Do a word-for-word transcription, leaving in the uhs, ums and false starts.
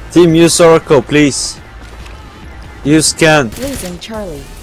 Team, use Oracle, please. Use scan. Losing Charlie.